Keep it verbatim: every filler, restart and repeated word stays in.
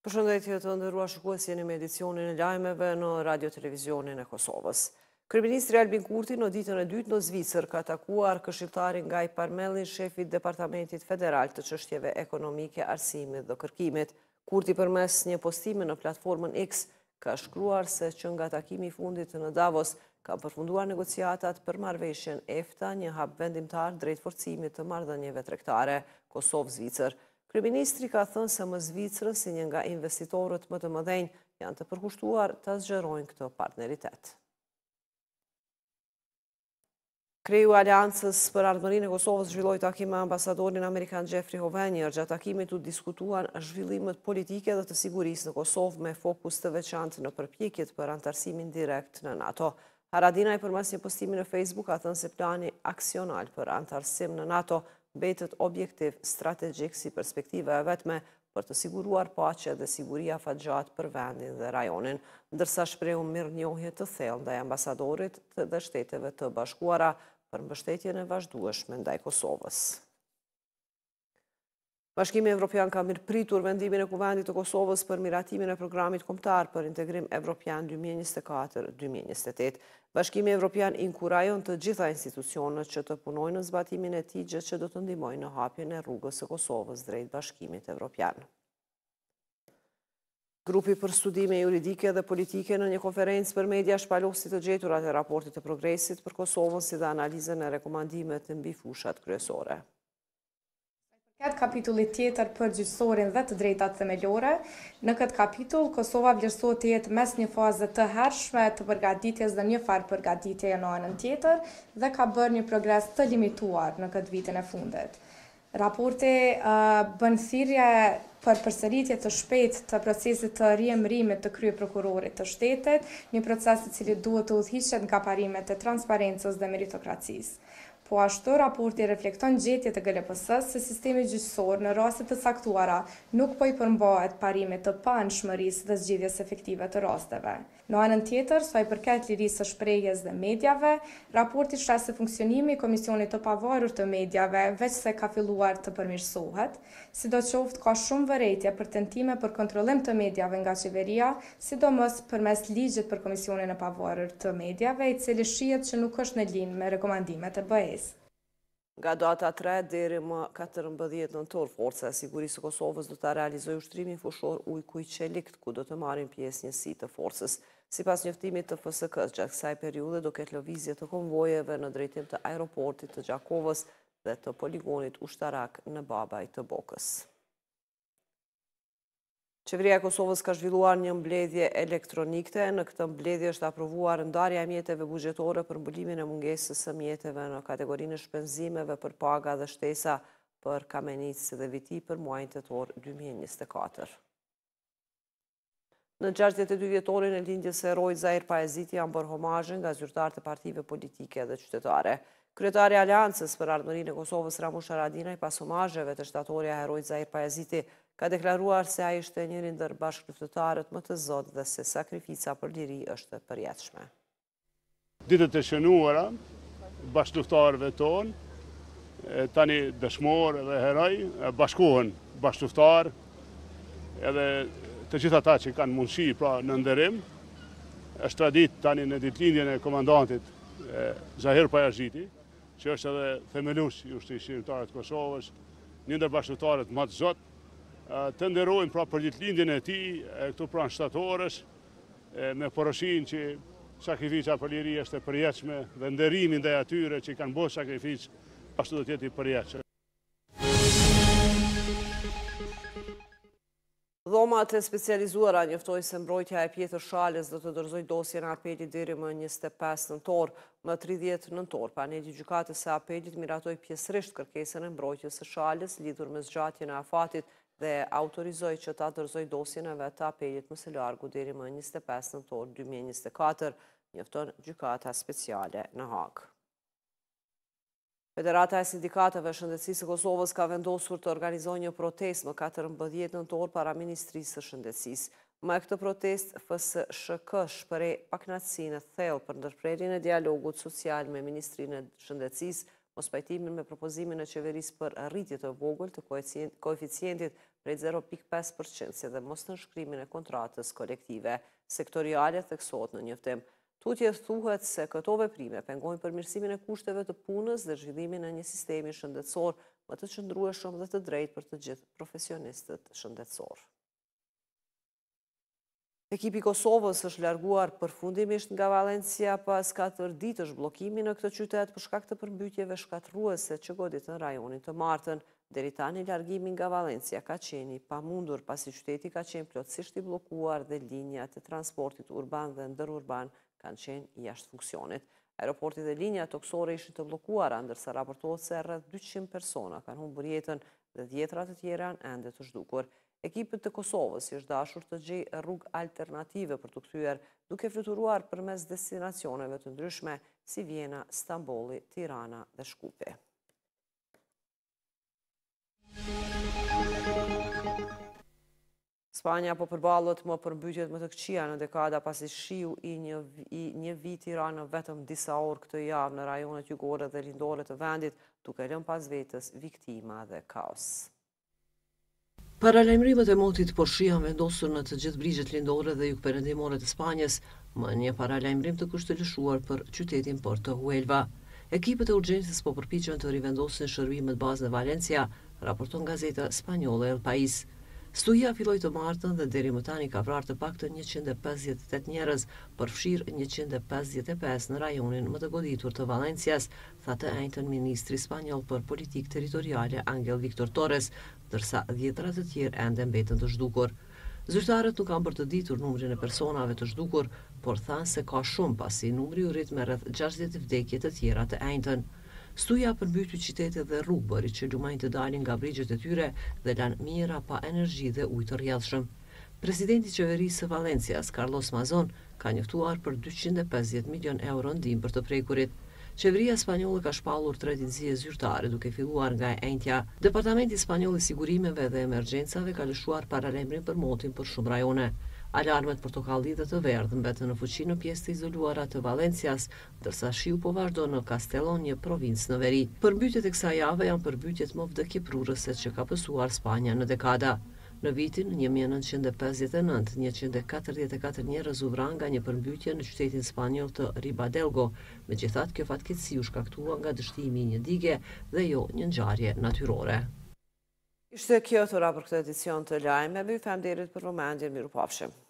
Përshëndetje të nderuar shikues, jeni me edicionin e lajmeve në Radio Televizionin e Kosovës. Kryeministri Albin Kurti në ditën e dytë në Zvicër ka takuar këshilltarin Gaj Parmellin, shefit Departamentit Federal të Çështjeve Ekonomike, Arsimit dhe Kërkimit. Kurti përmes një postimi në platformën X ka shkruar se që nga takimi i fundit në Davos ka përfunduar negociatat për marrëveshjen EFTA, një hap vendimtar drejt forcimit të marrëdhënieve tregtare Kosovë-Zvicër. Kryeministri ka thënë se më Zvicrën, si një nga investitorët më të mëdhenj, janë të përkushtuar të zgjerojnë këtë partneritet. Kreu Aleancës për Ardhmërinë e Kosovës zhvilloi takim me ambasadorin amerikan Jeffrey Hovenier. Gjatë takimit u diskutuan zhvillimet politike dhe të sigurisë në Kosovë me fokus të veçantë në përpjekjet për antarësimin direkt në NATO. Haradinaj përmes një postimi në Facebook ka thënë se plani aksional për antarësim në NATO mbetet objektiv strategjik si perspektiva e vetme për të siguruar paqe dhe siguria afatgjat për vendin dhe rajonin, ndërsa shprehu mirënjohje të thellë ndaj ambasadorit dhe shteteve të bashkuara për mbështetjen e vazhdueshme ndaj Kosovës. Bashkimi Evropian ka mirëpritur vendimin e Kuvendit të Kosovës për miratimin e programit kombëtar për integrim evropian dy mijë e njëzet e katër dy mijë e njëzet e tetë. Bashkimi Evropian inkurajon të gjitha institucionet që të punojnë në zbatimin e tij, gjë që do të ndihmojë në hapjen e rrugës së Kosovës drejt Bashkimit Evropian. Grupi për studime juridike dhe politike në një konferencë për media shpalosi të gjeturat e raportit të progresit për Kosovën si dhe analizën e rekomandimet mbi fushat kryesore. Këtë kapitullit tjetër për gjyqësorin dhe të drejtat themelore, në këtë kapitull, Kosova vlerësohet të jetë mes një faze të hershme të përgatitjes dhe një farë përgatitje në anën tjetër dhe ka bërë një progres të limituar në këtë vitin e fundit. Raporti uh, bën thirrje për përsëritje të shpejtë të procesit të riemërimit të kryeprokurorit të shtetit, një proces i cili duhet të udhëhiqet nga parimet e transparencës dhe meritokracisë. Po ashtu, raporti reflekton gjetjet e G L P S-s se sistemi gjyqësor në raste të caktuara nuk po i përmbahet parimit të paanshmërisë dhe zgjidhjes efektive të rasteve. Në anën tjetër, sa i përket lirisë së shprehjes dhe medjave, raporti sheh se funksionimi i Komisionit të Pavarur të Medjave veç se ka filluar të përmirësohet, sidoqoftë ka shumë vërejtje për tentime për kontrollim të medjave nga qeveria, sidomos përmes ligjit për Komisionin e Pavarur të Medjave, i cili shihet që nuk është në linjë me rekomandimet e B E-s. Nga data tre deri më katërmbëdhjetë nëntor, Forca e Sigurisë së Kosovës do ta realizojë ushtrimin fushor Ujkuj-Çelikt, ku do të marrin pjesë njësi të forcës. Sipas njoftimit të F S K-s, gjatë kësaj periudhe do ketë lëvizje të konvojeve në drejtim të aeroportit të Gjakovës dhe të poligonit ushtarak në Babaj të Bokës. Qeveria e Kosovës ka zhvilluar një mbledhje elektronikte. Në këtë mbledhje është aprovuar ndarja e mjeteve buxhetore për mbulimin e mungesës së mjeteve në kategorinë e shpenzimeve për paga dhe shtesa për kamenicë dhe viti për muajin tetor dy mijë e njëzet e katër. Në gjashtëdhjetë e dy vjetorin e lindjes së heroit Zahir Pajeziti janë bërë homazhe nga zyrtarët e partive politike dhe qytetare. Kryetari i Aleancës për Ardhmërinë e Kosovës Ramush Haradinaj, pas homazheve të shtatoria e heroit Zahir Pajeziti, ka deklaruar se ai ishte njëri ndër bashkëluftëtarët më të zotë dhe se sakrifica për liri është e përjetshme. Ditët e shënuara, bashkëluftëtarëve tonë, tani dëshmor dhe heroj, bashkohen bashkëluftar, edhe të gjithë ata që kanë mundësi pra në nderim. Është tradit tani në ditëlindjen e komandantit Zahir Pajeziti, që është edhe themelues i ushtrisë shqiptare të Kosovës, një ndër bashkëluftarët më të zotë, të nderojmë pra për ditëlindjen e tij këtu pranë shtatorës, me poroshin që sakrifica për liri është e përjetshme dhe nderimi ndaj atyre që kanë bërë sakrificë ashtu do të jetë i përjetshëm. Dhomat e specializuara njoftoi se mbrojtja e Pjetër Shalës do të dorëzoj dosjen e apelit deri më njëzet e pesë nëntor. Më tridhjetë nëntor, paneli i gjykatës së apelit miratoi pjesërisht kërkesën e mbrojtjes së Shalës lidhur me zgjatjen e afatit dhe autorizoi që ta dorëzoj dosjen e vet të apelit më së largu deri më njëzet e pesë nëntor dy mijë e njëzet e katër, njofton gjykata speciale në Hag. Federata e Sindikatave Shëndetësisë së Kosovës ka vendosur të organizojë një protestë më katërmbëdhjetë nëntor para Ministrisë së Shëndetësisë. Me këtë protestë, F S H K shpreh pakënaqësinë e thellë për ndërprerjen e dialogut social me Ministrinë e Shëndetësisë, mos pajtimin me propozimin e qeverisë për rritje të vogël të koeficientit prej zero pikë pesë përqind si dhe mos nënshkrimin e kontratës kolektive sektoriale theksohet në njoftim. Tutje thuhet se këto veprime pengojnë përmirësimin e kushteve të punës dhe zhvillimin e një sistemi shëndetësor më të qëndrueshëm dhe të drejtë për të gjithë profesionistët shëndetësor. Ekipi Kosovës është larguar përfundimisht nga Valencia pas katër ditësh bllokimi në këtë qytet për shkak të përmbytjeve shkatërruese që goditën rajonin të Martën. Deri tani largimi nga Valencia ka qenë i pamundur pasi qyteti ka qenë plotësisht i bllokuar dhe linjat e transportit urban dhe ndërurban kanë qenë jashtë funksionit. Aeroporti dhe linjat toksore ishin të bllokuara, ndërsa raportohet se rreth dyqind persona kanë humbur jetën dhe dhjetra të tjera janë ende të zhdukur. Ekipet të Kosovës është dashur të gjejë rrugë alternative për të kthyer, duke fluturuar përmes destinacioneve të ndryshme si Vjena, Stambolli, Tirana dhe Shkupi. Spanja po përballet me përmbytjet më të këqija në dekada pasi shiu i një, i një viti ra në vetëm disa orë këtë javë në rajonet jugore dhe lindore të vendit, duke lënë pas vetës viktima dhe kaos. Paralajmërimet e motit por shi janë vendosur në të gjithë brigjet lindore dhe jugperëndimore të Spanjës, më një paralajmërim të kushtëllishuar për qytetin Porto Huelva. Ekipet e urgjencës po përpiqen të rivendosin shërbimet bazë në Valencia, raporton gazeta spanjolle El País. Studia filloi të martën dhe deri më tani ka vrarë të paktën njëqind e pesëdhjetë e tetë njerëz, përfshirë njëqind e pesëdhjetë e pesë në rajonin më të goditur të Valencias, tha të njëjtën ministri spanjoll për politikë territoriale Angel Victor Torres, ndërsa dhjetra të tjerë ende mbeten të zhdukur. Zyrtarët nuk kanë për të ditur numrin e personave të zhdukur, por thanë se ka shumë pasi numri u rrit me rreth gjashtëdhjetë vdekje të tjera të njëjtën. Stuja përmbyti qytete dhe rrugë bëri që lumajnë të dalin nga brigjet e tyre dhe lanë mijëra pa energji dhe ujë të rrjedhshëm. Presidenti i qeverisë së Valencias, Carlos Mazon, ka njoftuar për dyqind e pesëdhjetë milion euro ndihmë për të prekurit. Qeveria spanjolle ka shpallur tre agencie zyrtare duke filluar nga e njëjtja. Departamenti spanjoll i sigurimeve dhe emergjencave ka lëshuar paralajmërim për motin për shumë rajone. Alarmet portokalli dhe të verdhë mbetën në fuqi në pjesë të izoluara të Valencias, ndërsa shiu po vazhdon në Castellón, një provincë në veri. Përmbytjet e kësaj jave janë përmbytjet më vdekjeprurëse që ka pësuar Spanja në dekada. Në vitin një mijë e nëntëqind e pesëdhjetë e nëntë, njëqind e katërdhjetë e katër njerëz u vranë nga një përmbytje në qytetin spanjoll të Ribadelgo, megjithatë kjo fatkeqësi u shkaktua nga dështimi i një dige dhe jo një ngjarje natyrore. Ishte kjo të ra për këtë edicion të lajmeve, ju falem derit për vëmendjen, mirupafshim.